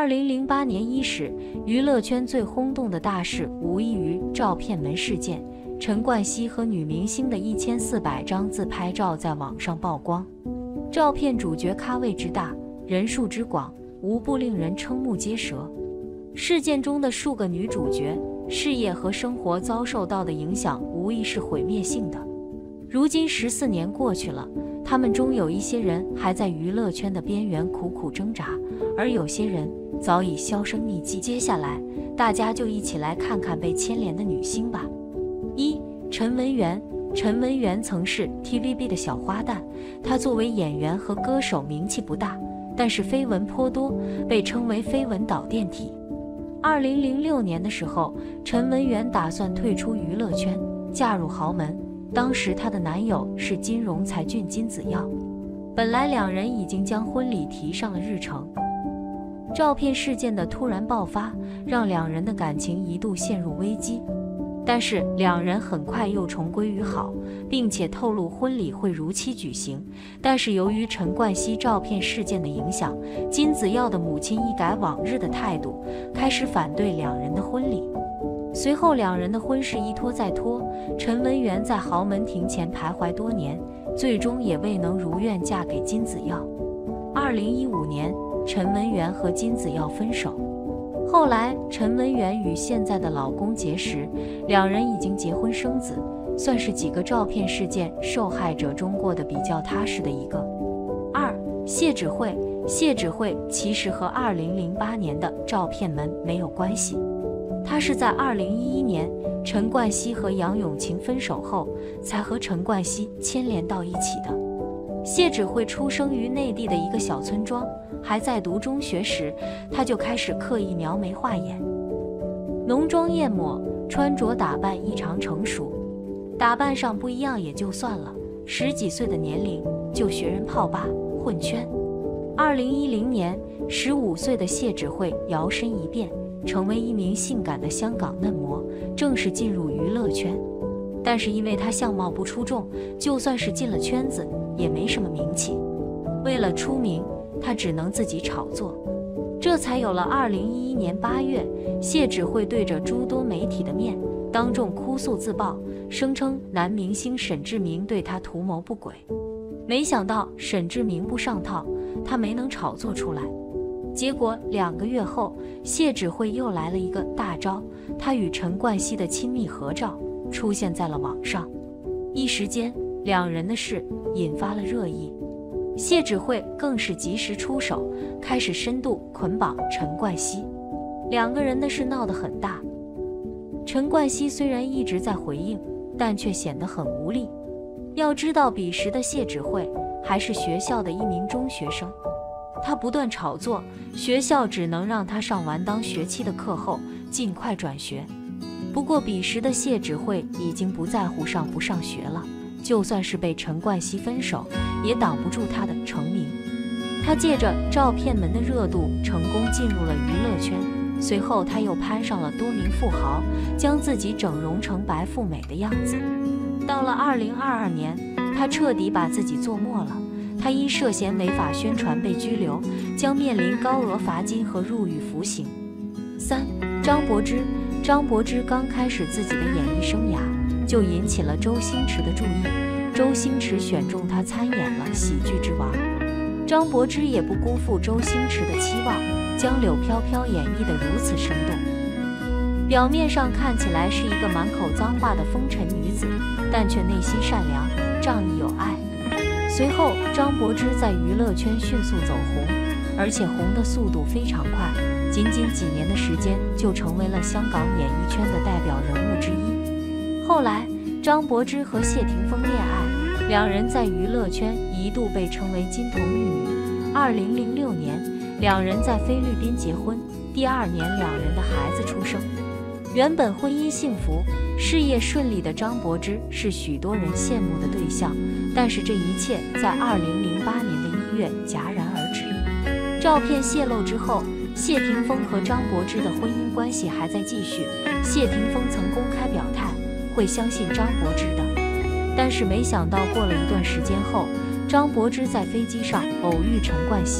2008年伊始，娱乐圈最轰动的大事无异于照片门事件。陈冠希和女明星的1400张自拍照在网上曝光，照片主角咖位之大，人数之广，无不令人瞠目结舌。事件中的数个女主角，事业和生活遭受到的影响无疑是毁灭性的。如今14年过去了，他们中有一些人还在娱乐圈的边缘苦苦挣扎，而有些人早已销声匿迹。接下来，大家就一起来看看被牵连的女星吧。1. 陈文媛。陈文媛曾是 TVB 的小花旦，她作为演员和歌手名气不大，但是绯闻颇多，被称为绯闻导电体。2006年的时候，陈文媛打算退出娱乐圈，嫁入豪门。当时她的男友是金融才俊金子耀，本来两人已经将婚礼提上了日程。照片事件的突然爆发，让两人的感情一度陷入危机。但是两人很快又重归于好，并且透露婚礼会如期举行。但是由于陈冠希照片事件的影响，金子耀的母亲一改往日的态度，开始反对两人的婚礼。随后两人的婚事一拖再拖，陈文媛在豪门庭前徘徊多年，最终也未能如愿嫁给金子耀。2015年，陈文媛和金子耀分手。后来，陈文媛与现在的老公结识，两人已经结婚生子，算是几个照片事件受害者中过得比较踏实的一个。2. 谢芷慧。谢芷慧其实和2008年的照片门没有关系，她是在2011年陈冠希和杨永晴分手后，才和陈冠希牵连到一起的。谢芷慧出生于内地的一个小村庄，还在读中学时，她就开始刻意描眉画眼，浓妆艳抹，穿着打扮异常成熟。打扮上不一样也就算了，10几岁的年龄就学人泡吧混圈。2010年，15岁的谢芷慧摇身一变，成为一名性感的香港嫩模，正式进入娱乐圈。但是因为她相貌不出众，就算是进了圈子，也没什么名气。为了出名，她只能自己炒作，这才有了2011年8月，谢芷慧对着诸多媒体的面，当众哭诉自曝，声称男明星沈志明对她图谋不轨。没想到沈志明不上套，她没能炒作出来。结果2个月后，谢芷慧又来了一个大招，她与陈冠希的亲密合照出现在了网上，一时间两人的事引发了热议。谢芷慧更是及时出手，开始深度捆绑陈冠希，两个人的事闹得很大。陈冠希虽然一直在回应，但却显得很无力。要知道彼时的谢芷慧还是学校的一名中学生，她不断炒作，学校只能让她上完当学期的课后尽快转学。不过彼时的谢芷慧已经不在乎上不上学了，就算是被陈冠希分手，也挡不住她的成名。她借着照片门的热度，成功进入了娱乐圈。随后她又攀上了多名富豪，将自己整容成白富美的样子。到了2022年，她彻底把自己做没了。她因涉嫌违法宣传被拘留，将面临高额罚金和入狱服刑。3. 张柏芝。张柏芝刚开始自己的演艺生涯，就引起了周星驰的注意，周星驰选中她参演了《喜剧之王》。张柏芝也不辜负周星驰的期望，将柳飘飘演绎得如此生动。表面上看起来是一个满口脏话的风尘女子，但却内心善良，仗义有爱。随后，张柏芝在娱乐圈迅速走红，而且红的速度非常快，仅仅几年的时间就成为了香港演艺圈的代表人物之一。后来，张柏芝和谢霆锋恋爱，两人在娱乐圈一度被称为金童玉女。2006年，两人在菲律宾结婚，第2年两人的孩子出生。原本婚姻幸福、事业顺利的张柏芝是许多人羡慕的对象，但是这一切在2008年的1月戛然而止。照片泄露之后，谢霆锋和张柏芝的婚姻关系还在继续。谢霆锋曾公开表态会相信张柏芝的，但是没想到过了一段时间后，张柏芝在飞机上偶遇陈冠希，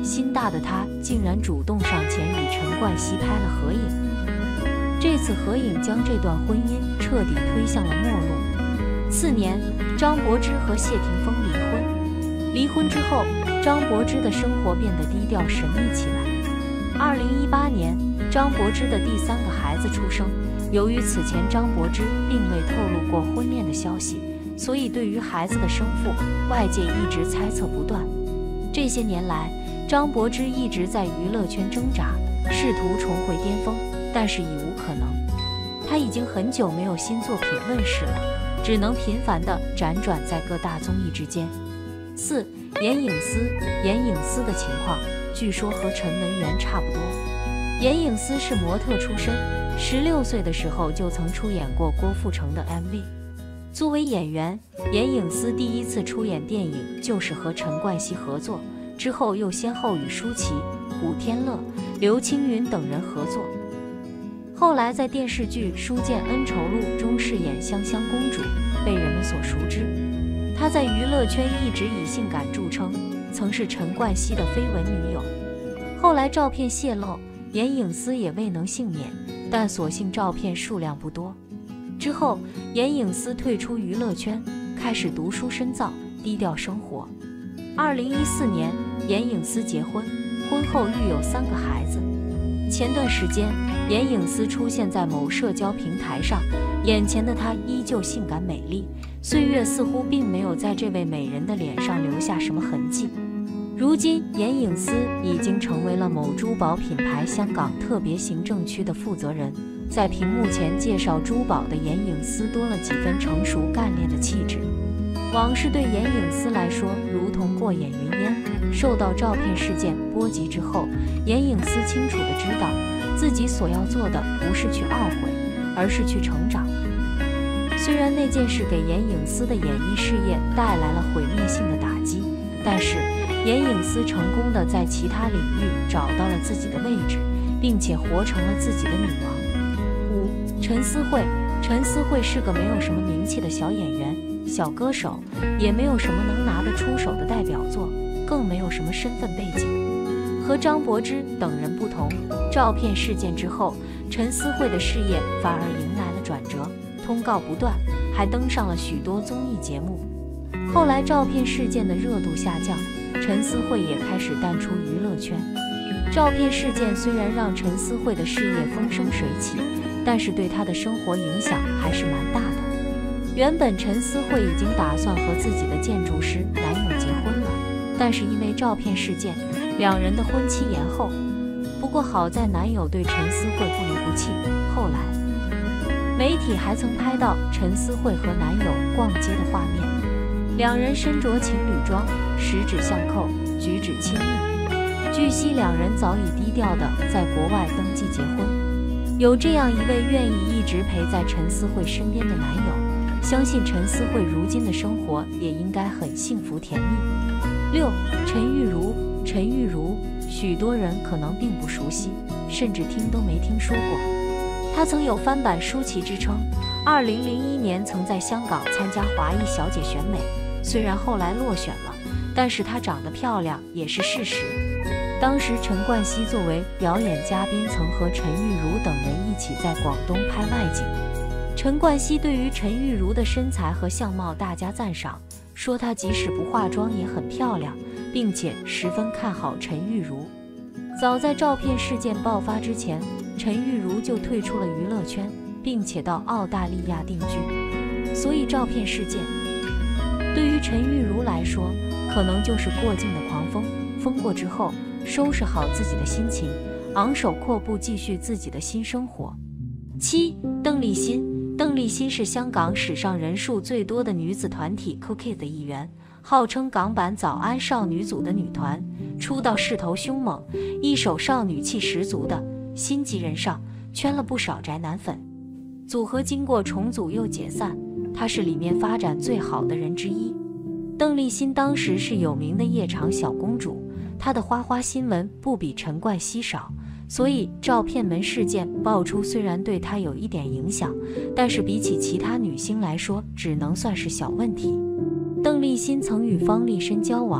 心大的他竟然主动上前与陈冠希拍了合影。这次合影将这段婚姻彻底推向了末路。次年，张柏芝和谢霆锋离婚。离婚之后，张柏芝的生活变得低调神秘起来。2018年，张柏芝的第3个孩子出生。由于此前张柏芝并未透露过婚恋的消息，所以对于孩子的生父，外界一直猜测不断。这些年来，张柏芝一直在娱乐圈挣扎，试图重回巅峰，但是已无可能。她已经很久没有新作品问世了，只能频繁地辗转在各大综艺之间。4. 严颖思。严颖思的情况据说和陈文媛差不多。严颖思是模特出身，16岁的时候就曾出演过郭富城的 MV。作为演员，严颖思第一次出演电影就是和陈冠希合作，之后又先后与舒淇、古天乐、刘青云等人合作。后来在电视剧《书剑恩仇录》中饰演香香公主，被人们所熟知。她在娱乐圈一直以性感著称，曾是陈冠希的绯闻女友。后来照片泄露，严颖思也未能幸免，但所幸照片数量不多。之后，严颖思退出娱乐圈，开始读书深造，低调生活。2014年，严颖思结婚，婚后育有3个孩子。前段时间，严颖思出现在某社交平台上，眼前的她依旧性感美丽，岁月似乎并没有在这位美人的脸上留下什么痕迹。如今，严颖思已经成为了某珠宝品牌香港特别行政区的负责人。在屏幕前介绍珠宝的严颖思多了几分成熟干练的气质。往事对严颖思来说如同过眼云烟。受到照片事件波及之后，严颖思清楚地知道，自己所要做的不是去懊悔，而是去成长。虽然那件事给严颖思的演艺事业带来了毁灭性的打击，但是严颖思成功地在其他领域找到了自己的位置，并且活成了自己的女王。5. 陈思慧。陈思慧是个没有什么名气的小演员、小歌手，也没有什么能拿得出手的代表作，更没有什么身份背景。和张柏芝等人不同，照片事件之后，陈思慧的事业反而迎来了转折，通告不断，还登上了许多综艺节目。后来照片事件的热度下降，陈思慧也开始淡出娱乐圈。照片事件虽然让陈思慧的事业风生水起，但是对她的生活影响还是蛮大的。原本陈思慧已经打算和自己的建筑师男友结婚了，但是因为照片事件，两人的婚期延后。不过好在男友对陈思慧不离不弃。后来媒体还曾拍到陈思慧和男友逛街的画面，两人身着情侣装，十指相扣，举止亲密。据悉两人早已低调地在国外登记结婚。有这样一位愿意一直陪在陈思慧身边的男友，相信陈思慧如今的生活也应该很幸福甜蜜。6. 陈玉如。陈玉如，许多人可能并不熟悉，甚至听都没听说过。她曾有翻版舒淇之称，2001年曾在香港参加华裔小姐选美，虽然后来落选了，但是她长得漂亮也是事实。当时陈冠希作为表演嘉宾，曾和陈玉如等人一起在广东拍外景。陈冠希对于陈玉如的身材和相貌大加赞赏，说她即使不化妆也很漂亮，并且十分看好陈玉如。早在照片事件爆发之前，陈玉如就退出了娱乐圈，并且到澳大利亚定居。所以照片事件对于陈玉如来说，可能就是过境的狂风，风过之后收拾好自己的心情，昂首阔步继续自己的新生活。7. 邓丽欣。邓丽欣是香港史上人数最多的女子团体 Cool-Kid 的一员，号称港版早安少女组的女团，出道势头凶猛，一手少女气十足的心急人上，圈了不少宅男粉。组合经过重组又解散，她是里面发展最好的人之一。邓丽欣当时是有名的夜场小公主，她的花花新闻不比陈冠希少，所以照片门事件爆出虽然对她有一点影响，但是比起其他女星来说只能算是小问题。邓丽欣曾与方力申交往，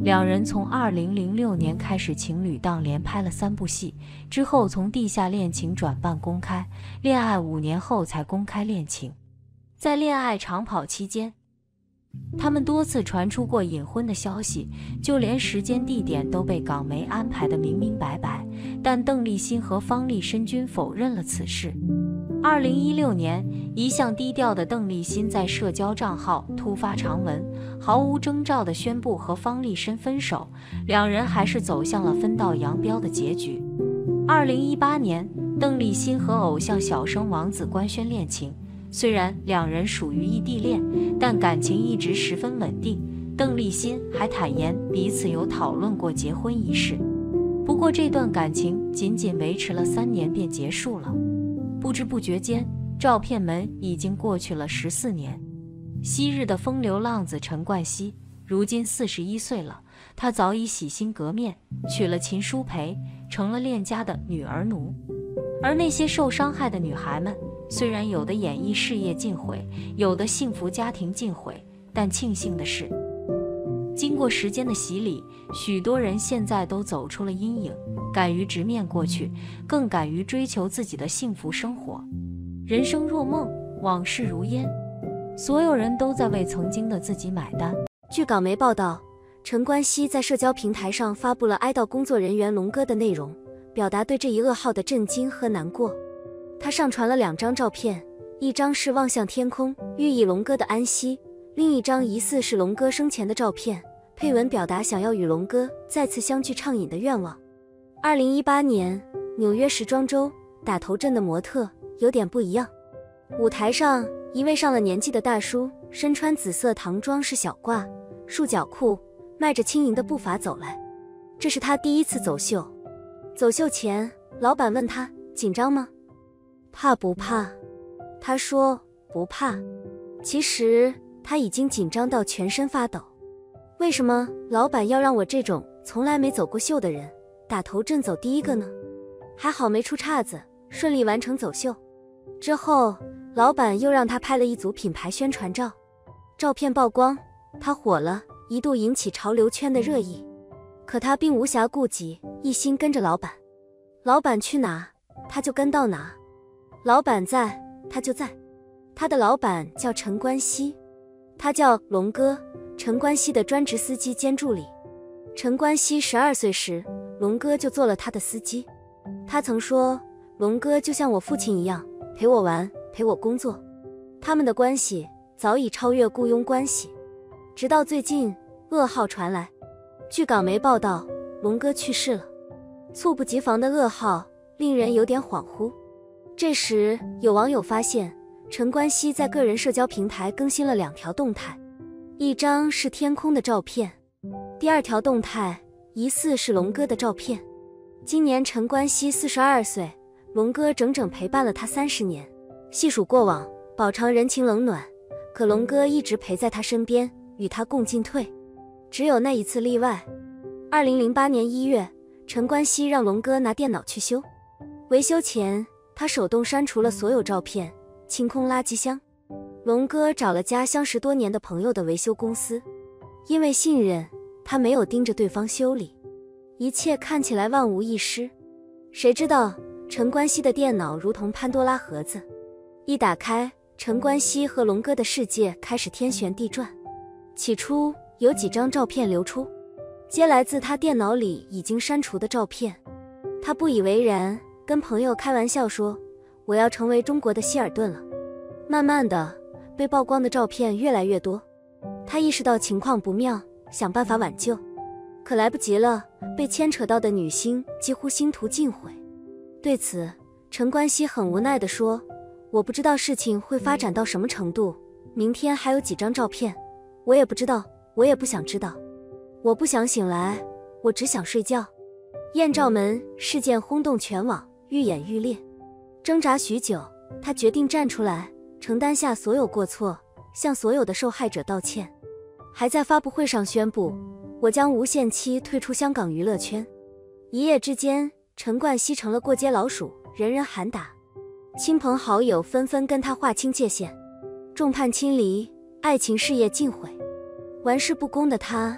两人从2006年开始情侣档，连拍了3部戏，之后从地下恋情转半公开，恋爱5年后才公开恋情。在恋爱长跑期间，他们多次传出过隐婚的消息，就连时间地点都被港媒安排得明明白白，但邓丽欣和方力申均否认了此事。2016年，一向低调的邓丽欣在社交账号突发长文，毫无征兆地宣布和方力申分手，两人还是走向了分道扬镳的结局。2018年，邓丽欣和偶像小生王子官宣恋情，虽然两人属于异地恋，但感情一直十分稳定。邓丽欣还坦言彼此有讨论过结婚一事，不过这段感情仅仅维持了3年便结束了。不知不觉间，照片门已经过去了14年。昔日的风流浪子陈冠希，如今41岁了，他早已洗心革面，娶了秦舒培，成了恋家的女儿奴。而那些受伤害的女孩们，虽然有的演艺事业尽毁，有的幸福家庭尽毁，但庆幸的是，经过时间的洗礼，许多人现在都走出了阴影，敢于直面过去，更敢于追求自己的幸福生活。人生若梦，往事如烟，所有人都在为曾经的自己买单。 据港媒报道，陈冠希在社交平台上发布了哀悼工作人员龙哥的内容，表达对这一噩耗的震惊和难过。他上传了2张照片，一张是望向天空，寓意龙哥的安息，另一张疑似是龙哥生前的照片，配文表达想要与龙哥再次相聚畅饮的愿望。2018年，纽约时装周，打头阵的模特有点不一样。舞台上，一位上了年纪的大叔，身穿紫色唐装式小褂、束脚裤，迈着轻盈的步伐走来。这是他第一次走秀。走秀前，老板问他紧张吗？怕不怕？他说不怕。其实他已经紧张到全身发抖。为什么老板要让我这种从来没走过秀的人打头阵走第一个呢？还好没出岔子，顺利完成走秀。之后，老板又让他拍了一组品牌宣传照，照片曝光，他火了，一度引起潮流圈的热议。可他并无暇顾及，一心跟着老板。老板去哪，他就跟到哪；老板在，他就在。他的老板叫陈冠希，他叫龙哥，陈冠希的专职司机兼助理。陈冠希12岁时，龙哥就做了他的司机。他曾说，龙哥就像我父亲一样，陪我玩，陪我工作。他们的关系早已超越雇佣关系。直到最近，噩耗传来，据港媒报道，龙哥去世了。猝不及防的噩耗令人有点恍惚。这时，有网友发现陈冠希在个人社交平台更新了2条动态，一张是天空的照片，第2条动态疑似是龙哥的照片。今年陈冠希42岁，龙哥整整陪伴了他30年。细数过往，饱尝人情冷暖，可龙哥一直陪在他身边，与他共进退。只有那一次例外。2008年1月，陈冠希让龙哥拿电脑去修。维修前，他手动删除了所有照片，清空垃圾箱。龙哥找了家相识多年的朋友的维修公司，因为信任，他没有盯着对方修理，一切看起来万无一失。谁知道陈冠希的电脑如同潘多拉盒子，一打开，陈冠希和龙哥的世界开始天旋地转。起初有几张照片流出，皆来自他电脑里已经删除的照片。他不以为然，跟朋友开玩笑说，我要成为中国的希尔顿了。慢慢的，被曝光的照片越来越多，他意识到情况不妙，想办法挽救，可来不及了，被牵扯到的女星几乎星途尽毁。对此，陈冠希很无奈地说，我不知道事情会发展到什么程度，明天还有几张照片，我也不知道，我也不想知道。我不想醒来，我只想睡觉。艳照门事件轰动全网，愈演愈烈。挣扎许久，他决定站出来，承担下所有过错，向所有的受害者道歉。还在发布会上宣布，我将无限期退出香港娱乐圈。一夜之间，陈冠希成了过街老鼠，人人喊打。亲朋好友纷纷跟他划清界限，众叛亲离，爱情事业尽毁。玩世不恭的他，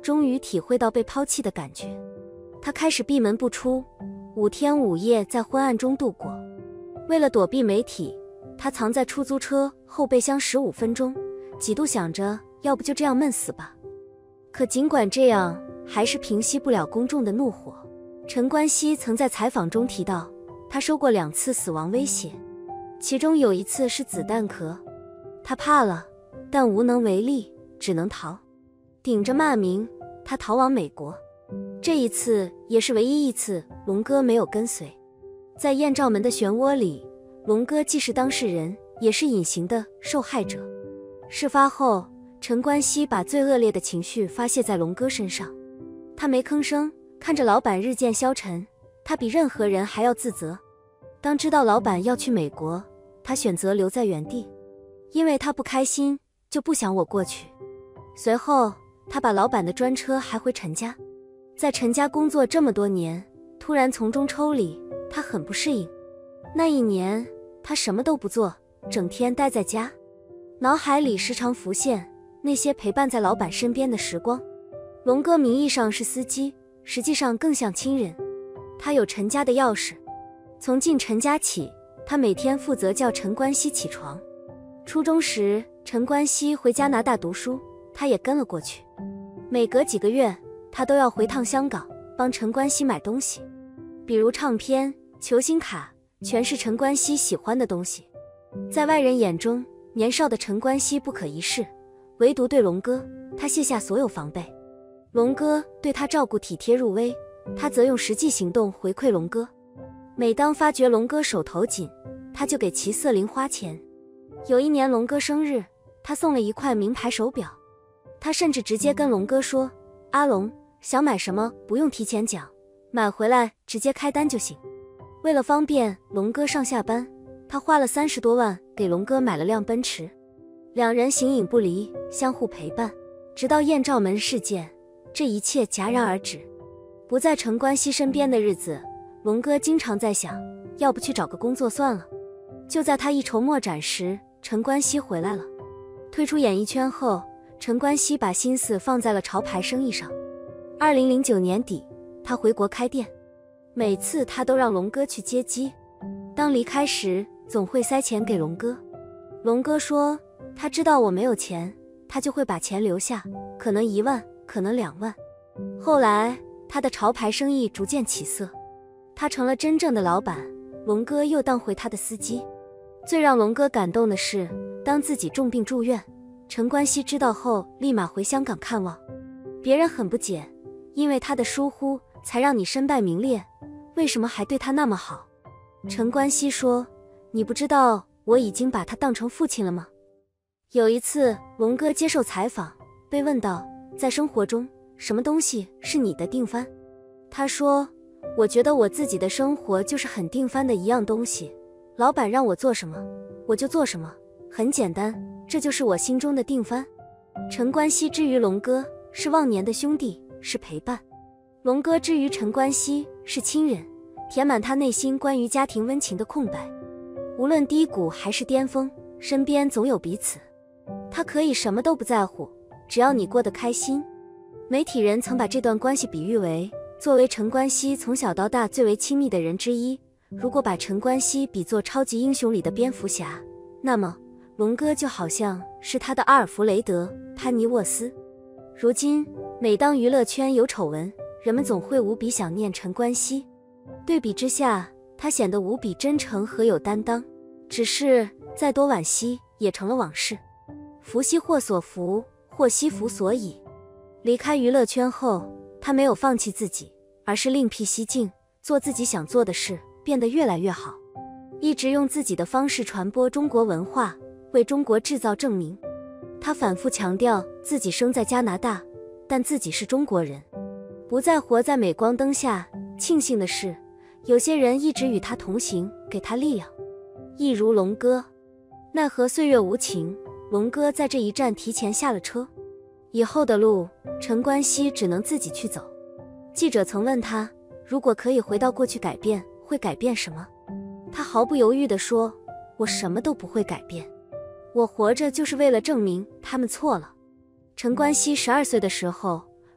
终于体会到被抛弃的感觉。他开始闭门不出，5天5夜在昏暗中度过。为了躲避媒体，他藏在出租车后备箱15分钟，几度想着要不就这样闷死吧。可尽管这样，还是平息不了公众的怒火。陈冠希曾在采访中提到，他收过2次死亡威胁，其中有一次是子弹壳。他怕了，但无能为力，只能逃。顶着骂名，他逃往美国。这一次也是唯一一次龙哥没有跟随。在艳照门的漩涡里，龙哥既是当事人，也是隐形的受害者。事发后，陈冠希把最恶劣的情绪发泄在龙哥身上。他没吭声，看着老板日渐消沉，他比任何人还要自责。当知道老板要去美国，他选择留在原地，因为他不开心，就不想我过去。随后，他把老板的专车还回陈家。在陈家工作这么多年，突然从中抽离，他很不适应。那一年，他什么都不做，整天待在家，脑海里时常浮现那些陪伴在老板身边的时光。龙哥名义上是司机，实际上更像亲人。他有陈家的钥匙，从进陈家起，他每天负责叫陈冠希起床。初中时，陈冠希回加拿大读书，他也跟了过去。每隔几个月，他都要回趟香港，帮陈冠希买东西，比如唱片、球星卡，全是陈冠希喜欢的东西。在外人眼中，年少的陈冠希不可一世，唯独对龙哥，他卸下所有防备。龙哥对他照顾体贴入微，他则用实际行动回馈龙哥。每当发觉龙哥手头紧，他就给其色零花钱。有一年龙哥生日，他送了一块名牌手表，他甚至直接跟龙哥说，阿龙，想买什么不用提前讲，买回来直接开单就行。为了方便龙哥上下班，他花了30多万给龙哥买了辆奔驰。两人形影不离，相互陪伴，直到艳照门事件，这一切戛然而止。不在陈冠希身边的日子，龙哥经常在想，要不去找个工作算了。就在他一筹莫展时，陈冠希回来了。退出演艺圈后，陈冠希把心思放在了潮牌生意上。2009年底，他回国开店，每次他都让龙哥去接机。当离开时，总会塞钱给龙哥。龙哥说，他知道我没有钱，他就会把钱留下，可能1万，可能2万。后来，他的潮牌生意逐渐起色，他成了真正的老板，龙哥又当回他的司机。最让龙哥感动的是，当自己重病住院，陈冠希知道后立马回香港看望。别人很不解，因为他的疏忽才让你身败名裂，为什么还对他那么好？陈冠希说，你不知道我已经把他当成父亲了吗？有一次龙哥接受采访，被问到，在生活中什么东西是你的定番？他说，我觉得我自己的生活就是很定番的一样东西，老板让我做什么我就做什么，很简单，这就是我心中的定番。陈冠希之于龙哥是忘年的兄弟，是陪伴；龙哥之于陈冠希是亲人，填满他内心关于家庭温情的空白。无论低谷还是巅峰，身边总有彼此。他可以什么都不在乎，只要你过得开心。媒体人曾把这段关系比喻为，作为陈冠希从小到大最为亲密的人之一，如果把陈冠希比作超级英雄里的蝙蝠侠，那么龙哥就好像是他的阿尔弗雷德·潘尼沃斯。如今，每当娱乐圈有丑闻，人们总会无比想念陈冠希。对比之下，他显得无比真诚和有担当。只是再多惋惜，也成了往事。福兮祸所伏，祸兮福所倚。离开娱乐圈后，他没有放弃自己，而是另辟蹊径，做自己想做的事，变得越来越好。一直用自己的方式传播中国文化，为中国制造证明。他反复强调自己生在加拿大，但自己是中国人，不再活在镁光灯下。庆幸的是，有些人一直与他同行，给他力量。一如龙哥。奈何岁月无情，龙哥在这一站提前下了车。以后的路，陈冠希只能自己去走。记者曾问他，如果可以回到过去改变，会改变什么？他毫不犹豫地说，我什么都不会改变，我活着就是为了证明他们错了。陈冠希12岁的时候，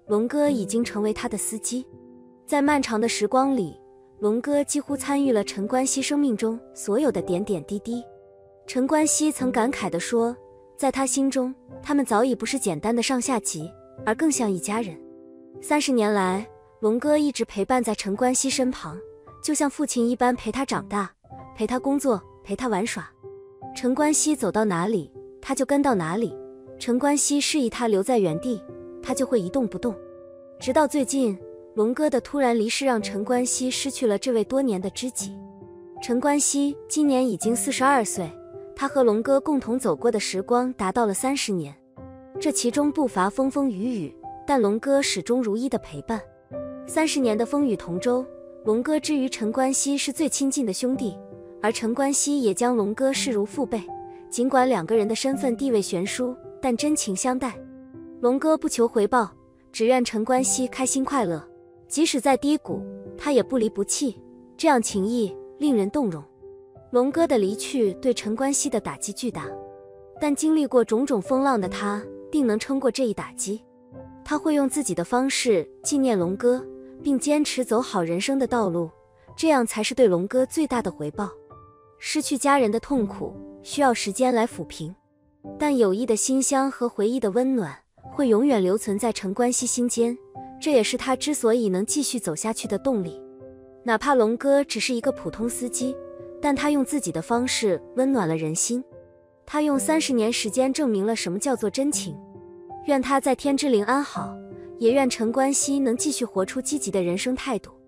龙哥已经成为他的司机。在漫长的时光里，龙哥几乎参与了陈冠希生命中所有的点点滴滴。陈冠希曾感慨地说，在他心中，他们早已不是简单的上下级，而更像一家人。30年来，龙哥一直陪伴在陈冠希身旁，就像父亲一般陪他长大，陪他工作，陪他玩耍。陈冠希走到哪里，他就跟到哪里。陈冠希示意他留在原地，他就会一动不动。直到最近，龙哥的突然离世让陈冠希失去了这位多年的知己。陈冠希今年已经42岁，他和龙哥共同走过的时光达到了30年，这其中不乏风风雨雨，但龙哥始终如一的陪伴。30年的风雨同舟，龙哥之于陈冠希是最亲近的兄弟，而陈冠希也将龙哥视如父辈。尽管两个人的身份地位悬殊，但真情相待。龙哥不求回报，只愿陈冠希开心快乐，即使在低谷，他也不离不弃，这样情谊令人动容。龙哥的离去对陈冠希的打击巨大，但经历过种种风浪的他定能撑过这一打击。他会用自己的方式纪念龙哥，并坚持走好人生的道路，这样才是对龙哥最大的回报。失去家人的痛苦需要时间来抚平，但友谊的馨香和回忆的温暖会永远留存在陈冠希心间，这也是他之所以能继续走下去的动力。哪怕龙哥只是一个普通司机，但他用自己的方式温暖了人心。他用30年时间证明了什么叫做真情。愿他在天之灵安好，也愿陈冠希能继续活出积极的人生态度。